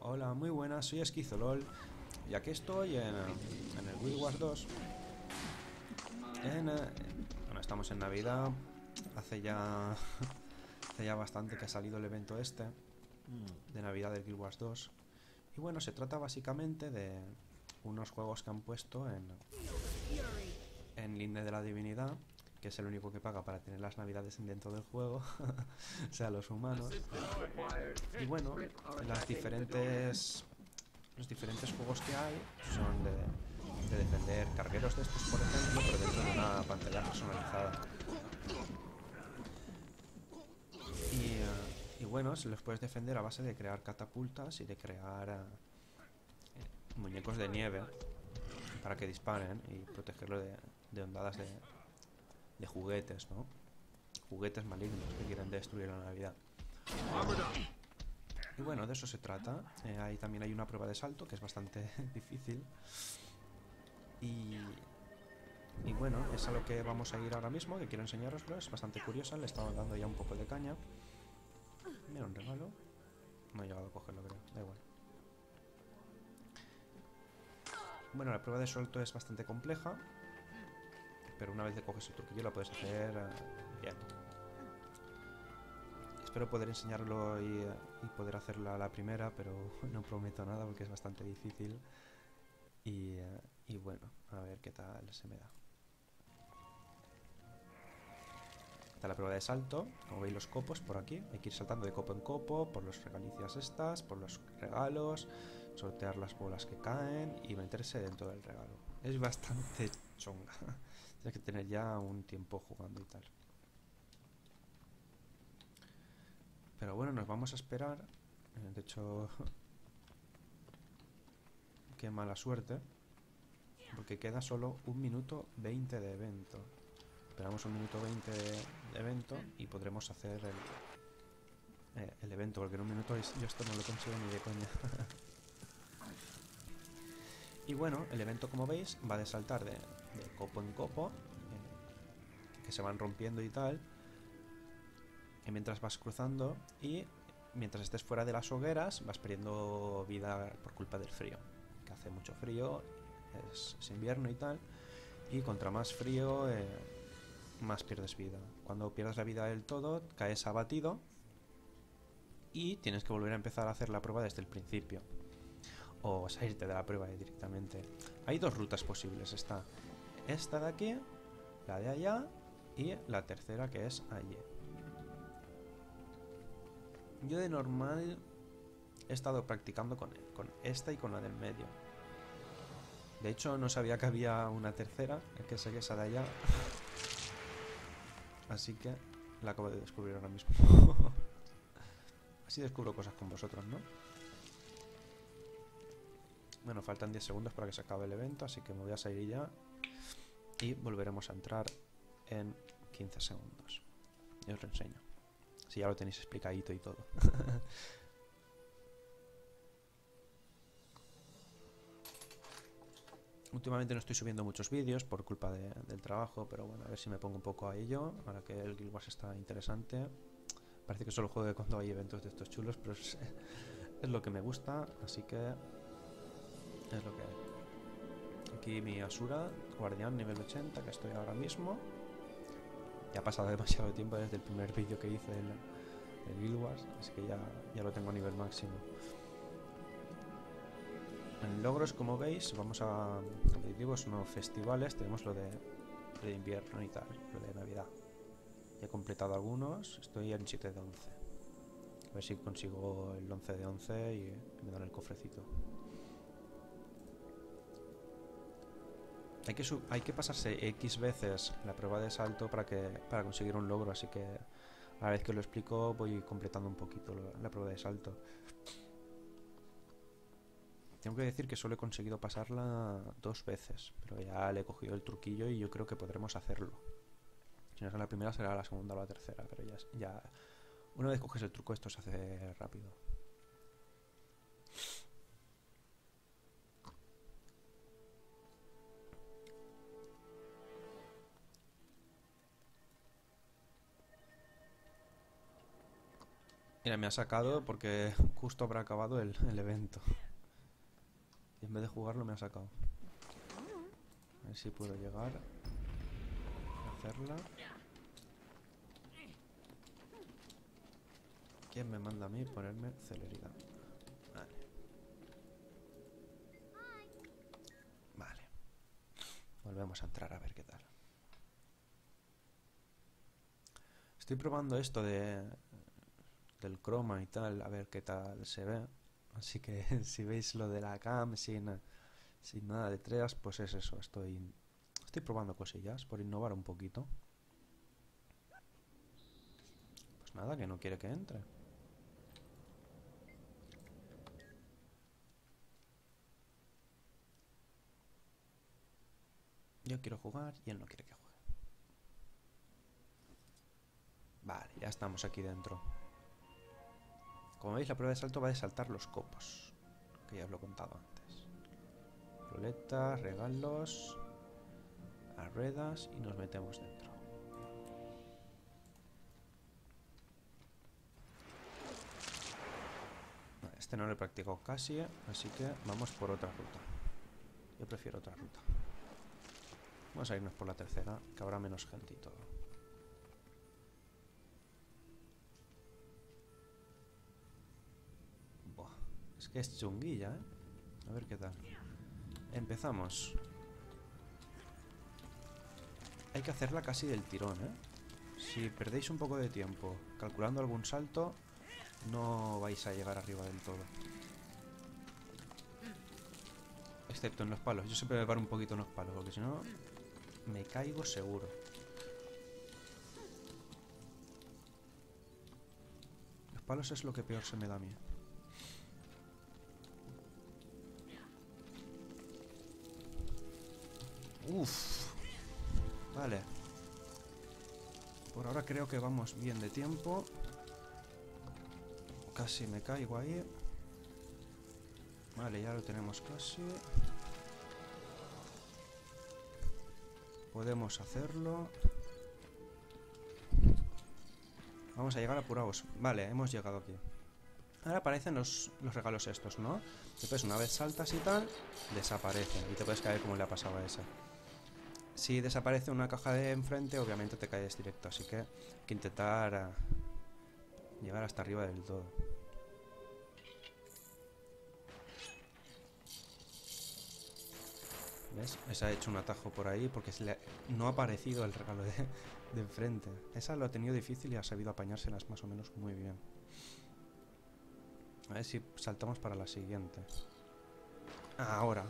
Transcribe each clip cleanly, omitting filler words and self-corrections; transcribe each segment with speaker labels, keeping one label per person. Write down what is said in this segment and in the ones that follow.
Speaker 1: Hola, muy buenas, soy Esquizolol y aquí estoy en el Guild Wars 2. Bueno, estamos en Navidad, hace ya, hace ya bastante que ha salido el evento este de Navidad del Guild Wars 2. Y bueno, se trata básicamente de unos juegos que han puesto en Linde de la Divinidad, que es el único que paga para tener las navidades dentro del juego, o sea, los humanos. Y bueno, las diferentes los diferentes juegos que hay son de defender cargueros de estos, por ejemplo, pero dentro de una pantalla personalizada. Y bueno, se los puedes defender a base de crear catapultas y de crear muñecos de nieve para que disparen y protegerlo de ondadas de juguetes, ¿no? Juguetes malignos que quieren destruir la Navidad. Y bueno, de eso se trata. Ahí también hay una prueba de salto que es bastante difícil. Y, y bueno, es a lo que vamos a ir ahora mismo, que quiero enseñaroslo. Es bastante curiosa, le he estado dando ya un poco de caña. Mira, un regalo. No he llegado a cogerlo, creo. Da igual. Bueno, la prueba de salto es bastante compleja, pero una vez que coges el truquillo la puedes hacer bien. Espero poder enseñarlo y poder hacerla a la primera, pero no prometo nada porque es bastante difícil. Y bueno, a ver qué tal se me da. Está la prueba de salto, como veis los copos por aquí. Hay que ir saltando de copo en copo, por los regalicias estas, por los regalos, sortear las bolas que caen y meterse dentro del regalo. Es bastante chonga. Tienes que tener ya un tiempo jugando y tal. Pero bueno, nos vamos a esperar. De hecho, qué mala suerte. Porque queda solo 1 minuto 20 de evento. Esperamos 1 minuto 20 de evento y podremos hacer el evento, porque en 1 minuto yo esto no lo consigo ni de coña. Y bueno, el evento, como veis, va de saltar de copo en copo, que se van rompiendo y tal, y mientras vas cruzando y mientras estés fuera de las hogueras vas perdiendo vida por culpa del frío, que hace mucho frío, es invierno y tal, y contra más frío más pierdes vida. Cuando pierdas la vida del todo caes abatido y tienes que volver a empezar a hacer la prueba desde el principio o salirte de la prueba directamente. Hay dos rutas posibles, está esta de aquí, la de allá y la tercera, que es allí. Yo de normal he estado practicando con esta y con la del medio. De hecho no sabía que había una tercera, que es esa de allá. Así que la acabo de descubrir ahora mismo. Así descubro cosas con vosotros, ¿no? Bueno, faltan 10 segundos para que se acabe el evento, así que me voy a salir ya. Y volveremos a entrar en 15 segundos. Y os lo enseño. Si ya lo tenéis explicadito y todo. Últimamente no estoy subiendo muchos vídeos por culpa del trabajo, pero bueno, a ver si me pongo un poco a ello, ahora que el Guild Wars está interesante. Parece que solo juego cuando hay eventos de estos chulos, pero es lo que me gusta, así que es lo que hay. Aquí mi Asura, guardián nivel 80, que estoy ahora mismo. Ya ha pasado demasiado tiempo desde el primer vídeo que hice del Guild Wars, así que ya lo tengo a nivel máximo. En logros, como veis, vamos a competitivos, no festivales, tenemos lo de invierno y tal, lo de Navidad. Ya he completado algunos, estoy en 7 de 11. A ver si consigo el 11 de 11 y me dan el cofrecito. Hay que pasarse X veces la prueba de salto para conseguir un logro, así que a la vez que lo explico voy completando un poquito la prueba de salto. Tengo que decir que solo he conseguido pasarla 2 veces, pero ya le he cogido el truquillo y yo creo que podremos hacerlo. Si no es la primera, será la segunda o la tercera, pero ya una vez coges el truco esto se hace rápido. Mira, me ha sacado porque justo habrá acabado el evento. Y en vez de jugarlo me ha sacado. A ver si puedo llegar a hacerla. ¿Quién me manda a mí ponerme celeridad? Vale. Vale. Volvemos a entrar a ver qué tal. Estoy probando esto del croma y tal, a ver qué tal se ve. Así que si veis lo de la cam sin nada detrás, pues es eso. Estoy probando cosillas por innovar un poquito. Pues nada, que no quiere que entre. Yo quiero jugar y él no quiere que juegue. Vale, ya estamos aquí dentro. Como veis, la prueba de salto va a saltar los copos, que ya os lo he contado antes. Ruletas, regalos, las ruedas y nos metemos dentro. Este no lo he practicado casi, así que vamos por otra ruta. Yo prefiero otra ruta. Vamos a irnos por la tercera, que habrá menos gente y todo. Buah, es que es chunguilla, ¿eh? A ver qué tal. Empezamos. Hay que hacerla casi del tirón, ¿eh? Si perdéis un poco de tiempo calculando algún salto, no vais a llegar arriba del todo. Excepto en los palos. Yo siempre me paro un poquito en los palos, porque si no me caigo seguro. Los palos es lo que peor se me da a mí. Uff. Vale. Por ahora creo que vamos bien de tiempo. Casi me caigo ahí. Vale, ya lo tenemos casi. Podemos hacerlo. Vamos a llegar apurados. Vale, hemos llegado aquí. Ahora aparecen los regalos estos, ¿no? Después una vez saltas y tal, desaparecen. Y te puedes caer como le ha pasado a esa. Si desaparece una caja de enfrente, obviamente te caes directo. Así que hay que intentar llegar hasta arriba del todo. ¿Ves? Esa ha hecho un atajo por ahí porque no ha aparecido el regalo de enfrente. Esa lo ha tenido difícil y ha sabido apañárselas más o menos muy bien. A ver si saltamos para la siguiente. Ahora.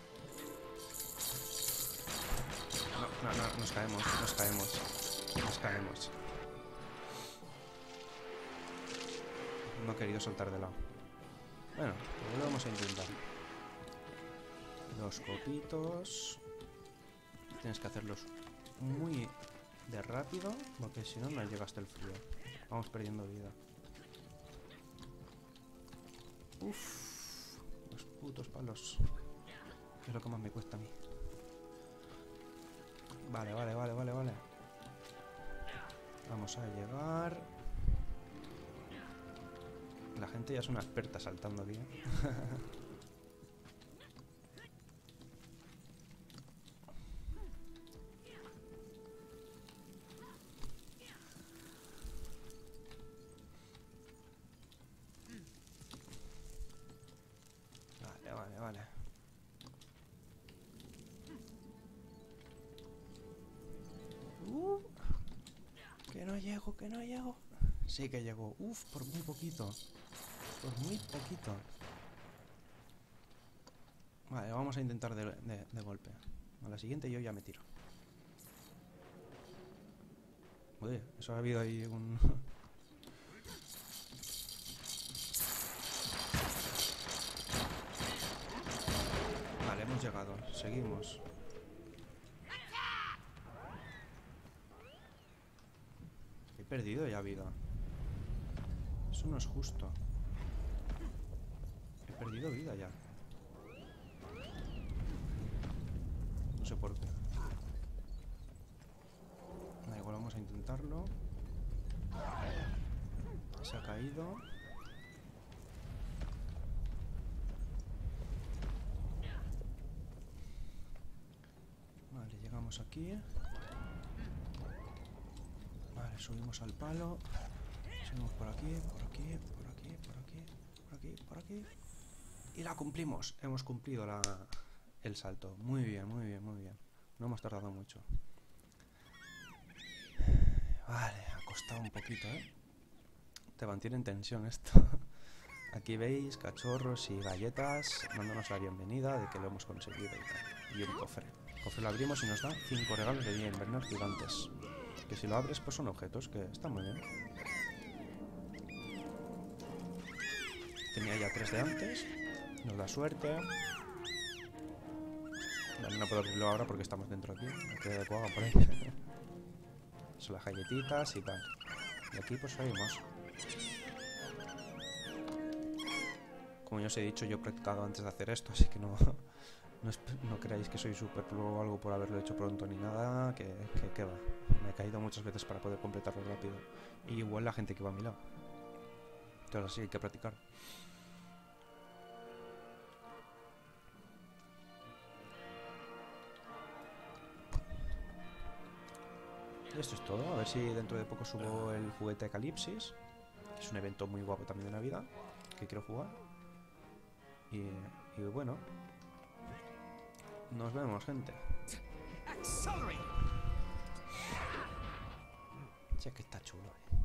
Speaker 1: No, nos caemos. No he querido soltar de lado. Bueno, pues lo vamos a intentar. Los copitos. Tienes que hacerlos muy de rápido, porque si no, no llega hasta el frío. Vamos perdiendo vida. Uff, los putos palos. Que es lo que más me cuesta a mí. Vale. Vamos a llegar. La gente ya es una experta saltando aquí. Vale. Que no llego. Sí que llegó. Uf, por muy poquito. Vale, vamos a intentar de golpe. A la siguiente yo ya me tiro. Oye, eso ha habido ahí un... Vale, hemos llegado. Seguimos. He perdido ya vida. Eso no es justo. He perdido vida ya. No sé por qué. Da igual, vamos a intentarlo. Se ha caído. Vale, llegamos aquí. Vale, subimos al palo. Subimos por aquí, por aquí, por aquí, por aquí, por aquí, por aquí. Y la cumplimos. Hemos cumplido el salto. Muy bien, muy bien, muy bien. No hemos tardado mucho. Vale, ha costado un poquito, ¿eh? Te mantiene en tensión esto. Aquí veis cachorros y galletas dándonos la bienvenida de que lo hemos conseguido y tal. Y un cofre. El cofre lo abrimos y nos da 5 regalos de día invernal gigantes. Que si lo abres pues son objetos, que está muy bien. Tenía ya 3 de antes. Nos da suerte. Vale, no puedo abrirlo ahora porque estamos dentro aquí. Me quedé de cuaga por ahí. Son las galletitas y tal. Y aquí pues seguimos. Como ya os he dicho, yo he practicado antes de hacer esto, así que no creáis que soy super pro o algo por haberlo hecho pronto ni nada, que va. Me he caído muchas veces para poder completarlo rápido. Y igual la gente que va a mi lado. Entonces así hay que practicar. Y esto es todo. A ver si dentro de poco subo el juguete de Calipsis. Es un evento muy guapo también de Navidad que quiero jugar. Y bueno, nos vemos, gente. Che, que está chulo,